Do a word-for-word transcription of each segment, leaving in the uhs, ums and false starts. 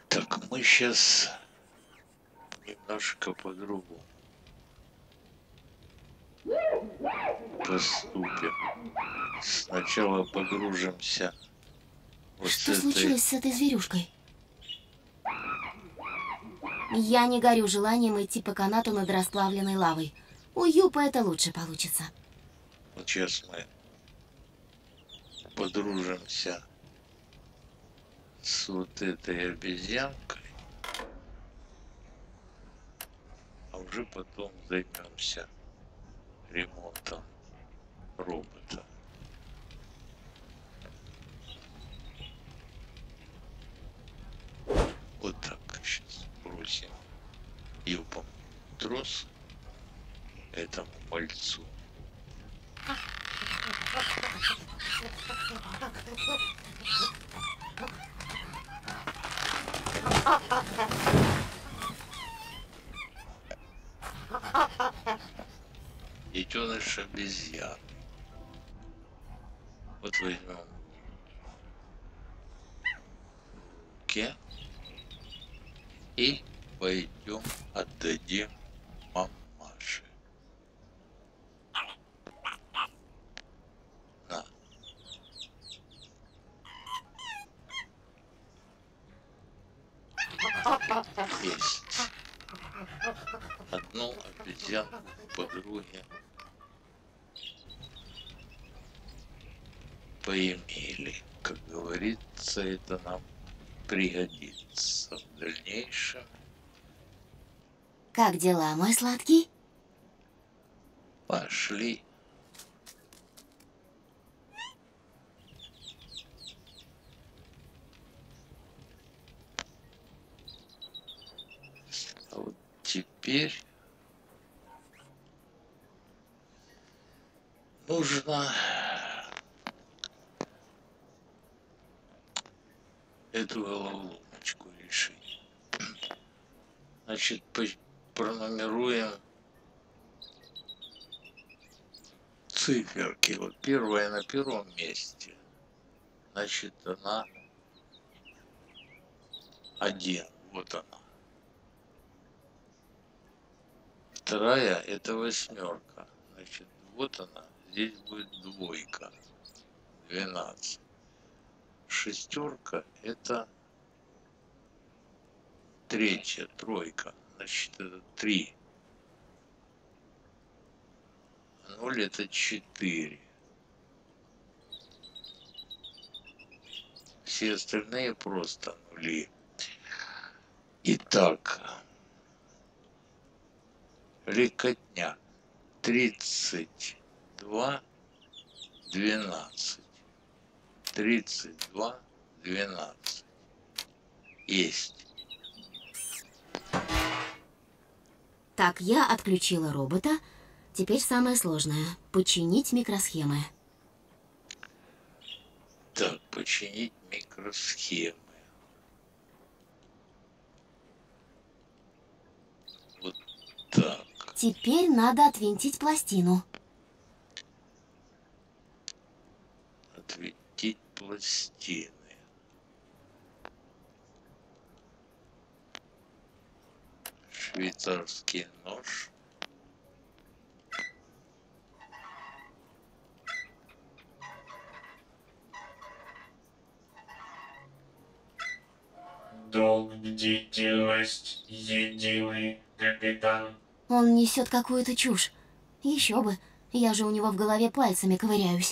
Так, мы сейчас немножко по-другому поступим. Сначала погружимся вот Что этой... случилось с этой зверюшкой? Я не горю желанием идти по канату над расплавленной лавой. У Юпа это лучше получится. Вот сейчас мы подружимся с вот этой обезьянкой, а уже потом займемся ремонтом робота. Вот так сейчас бросим Юпом трос этому мальцу. Детеныш обезьян. Вот возьмем в руки и пойдем отдадим мамаше. На. Есть. Одну обезьянку подруги поимели. Как говорится, это нам пригодится в дальнейшем. Как дела, мой сладкий? Пошли. А вот теперь нужно эту головоломочку решить. Значит, пронумеруем циферки. Вот первая на первом месте. Значит, она один. Вот она. Вторая это восьмерка. Значит, вот она. Здесь будет двойка. двенадцать. Шестерка это третья, тройка. Значит, это три. Ноль это четыре. Все остальные просто нули. Итак, легкотня. тридцать два, двенадцать. тридцать два, двенадцать. Есть. Так, я отключила робота. Теперь самое сложное — починить микросхемы. Так, починить микросхемы. Вот так. Теперь надо отвинтить пластину. Отвинтить пластины. Швейцарский нож. Долг, бдительность, единый капитан. Он несет какую-то чушь. Еще бы, я же у него в голове пальцами ковыряюсь.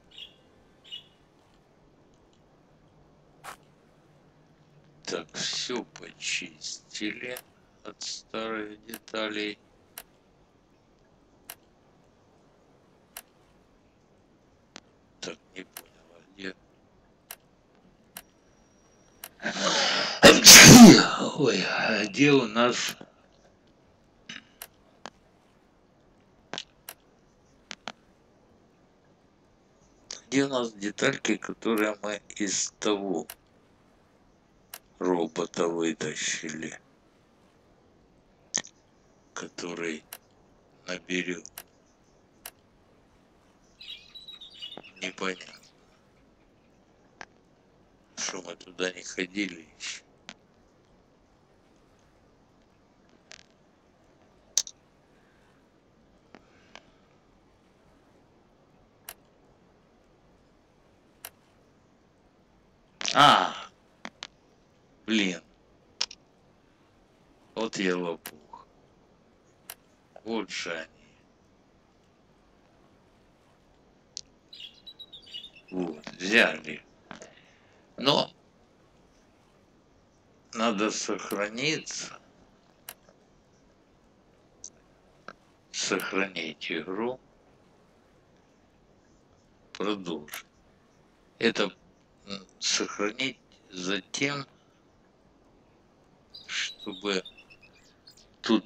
Так, все почистили от старых деталей. Так, не понял, а где? Ой, а где у нас где у нас детальки, которые мы из того робота вытащили, который наберет? Непонятно. Что мы туда не ходили еще. Блин. Вот я лопух. Вот же они. Вот, взяли. Но надо сохраниться. Сохранить игру. Продолжить. Это сохранить затем, чтобы тут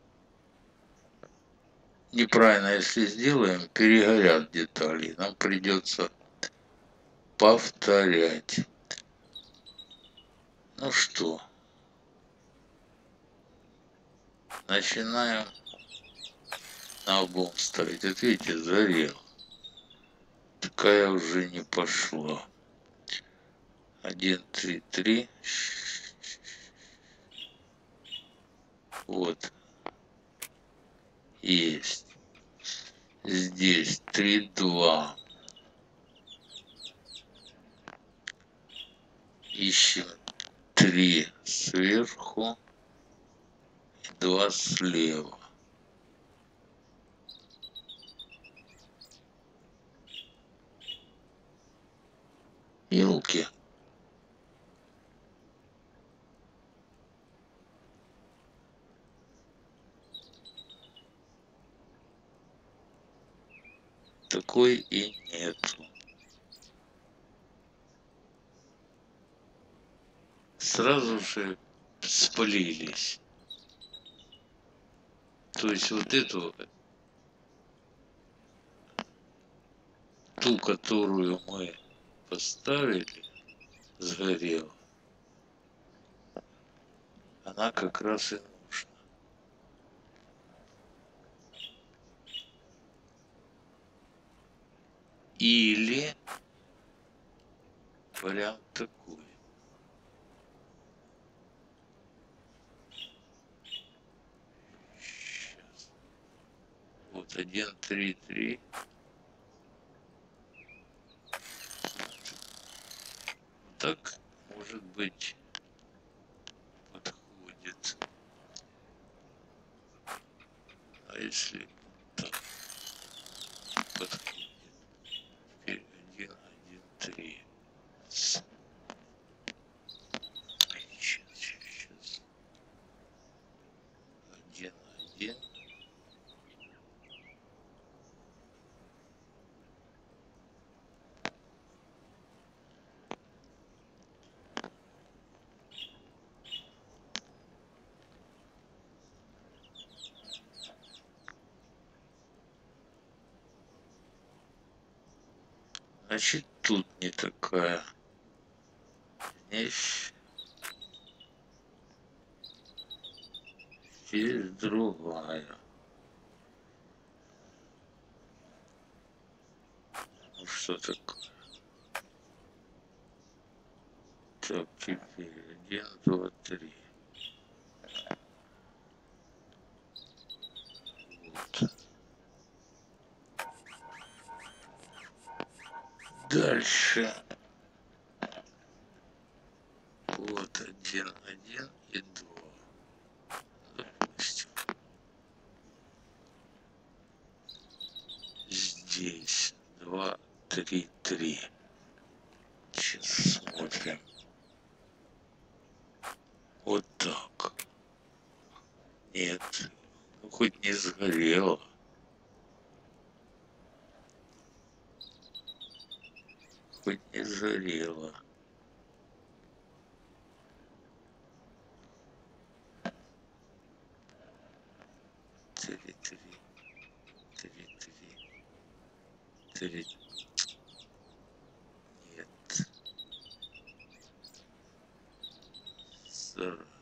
неправильно, если сделаем, перегорят детали. Нам придется повторять. Ну что, начинаем на обум ставить. Вот видите, зарел. Такая уже не пошла. Один, три, три. Вот. Есть. Здесь три, два. Ищем три сверху и два слева. Елки. Такой и нету. Сразу же спалились. То есть вот эту, ту, которую мы поставили, сгорела, она как раз и нужна. Или вариант такой. Сейчас. Вот один, три, три. Так, может быть, подходит. А если так подходит? Теперь один, один, три. Сейчас, сейчас. Один, один. Значит, тут не такая. Здесь, здесь другая. Ну что такое? Так, теперь один, два, три. Вот. Дальше. Вот один, один и два. Допустим. Здесь два, три, три. Сейчас смотрим. Вот так. Нет. Ну, хоть не сгорело. Хоть не сгорело. Три, три, три, три, три. Нет. Сорок.